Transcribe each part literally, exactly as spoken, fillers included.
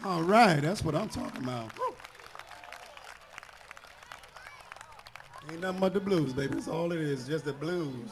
All right, that's what I'm talking about. Ain't nothing but the blues, baby. That's all it is, just the blues.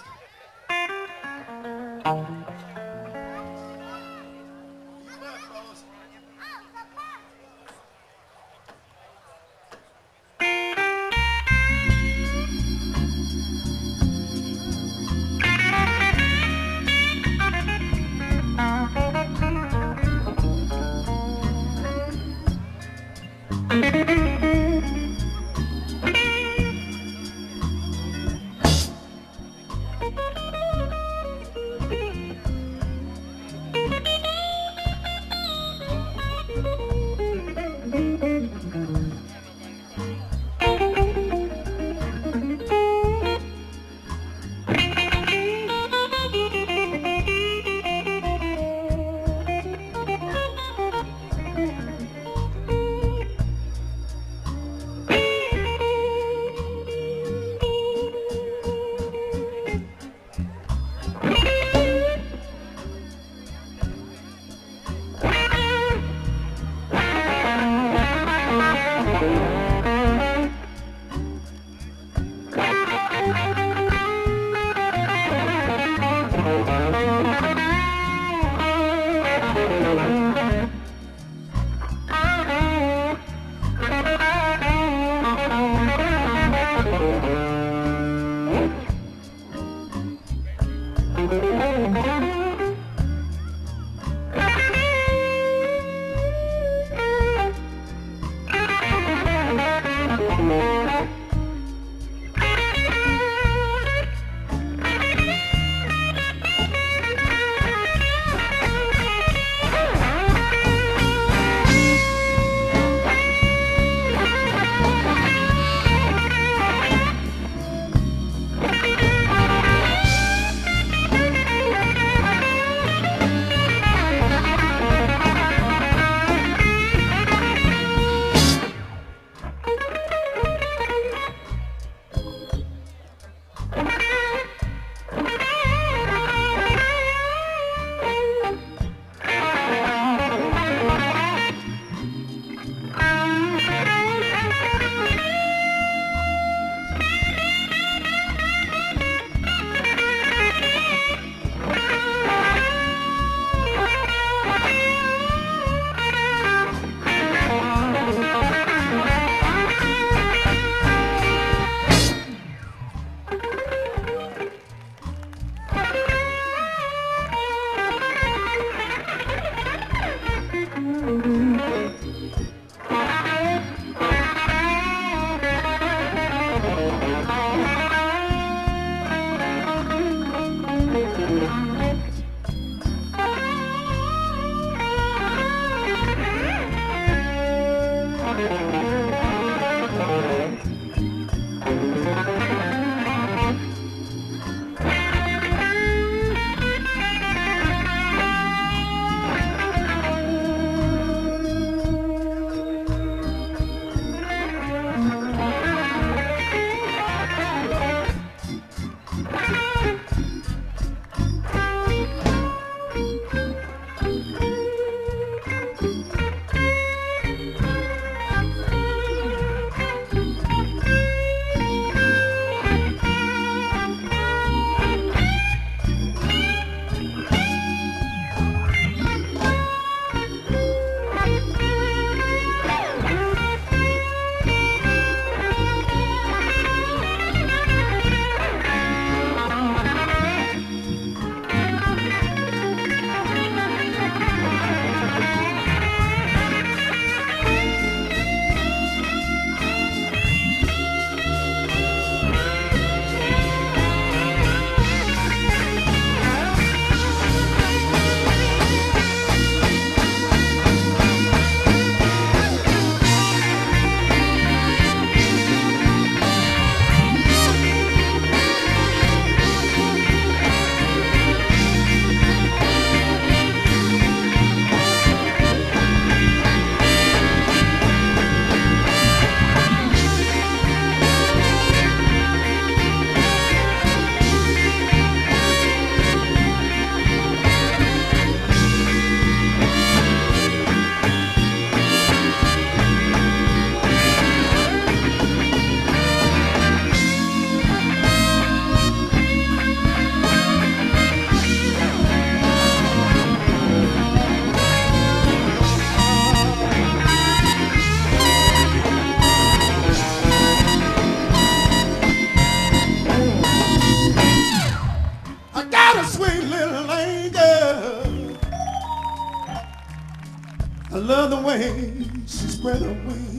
I love the way she spread her wings.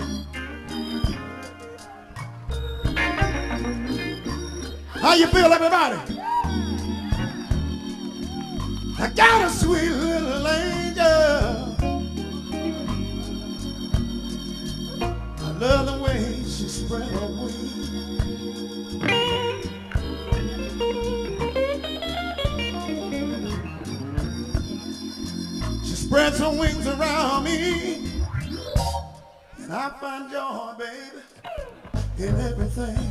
How you feel, everybody? I got a sweet little angel. I love the way she spread her wings. She spreads her wings around me, and I find joy, baby, in everything.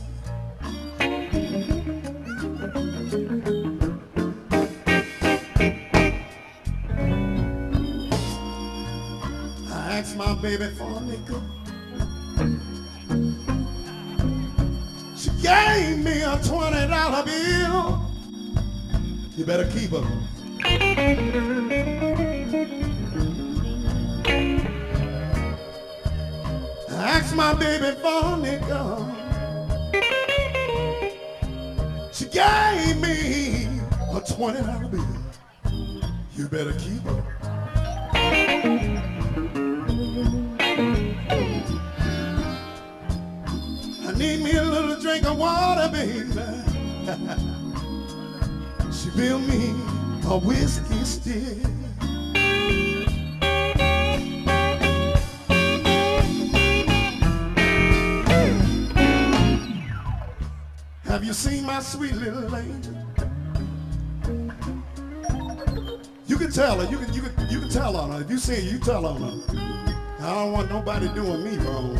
I asked my baby for a nickel. She gave me a twenty dollar bill. You better keep her. I asked my baby for a nickel. She gave me a twenty dollar bill. You better keep her. I need me a little drink of water, baby. She built me a whiskey stick. Have you seen my sweet little angel? You can tell her. You can you can you can tell on her. If you see her, you tell on her. I don't want nobody doing me wrong.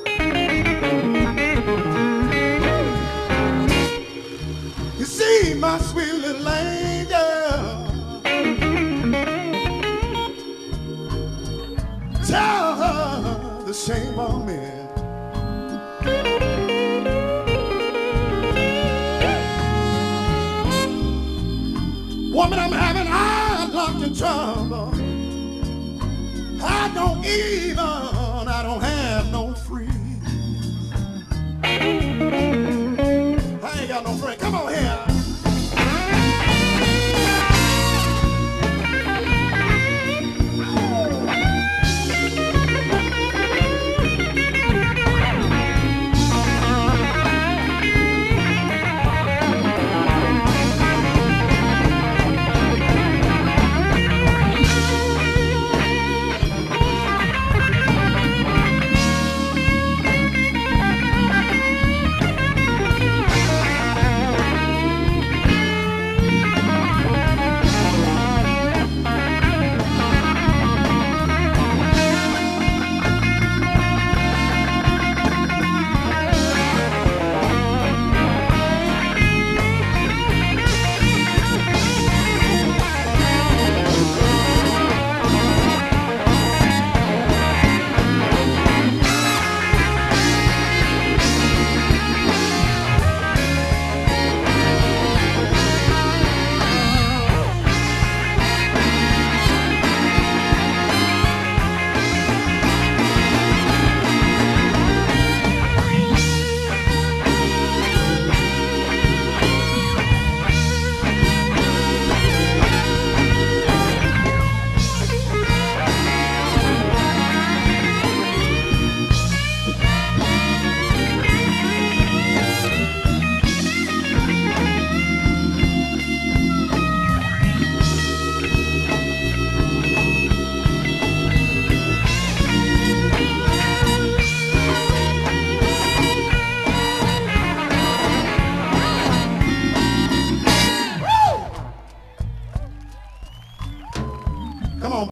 You see my sweet little angel. Tell her the shame on me. Woman, I'm having hard luck and trouble. I don't even, I don't have no free. I ain't got no friend.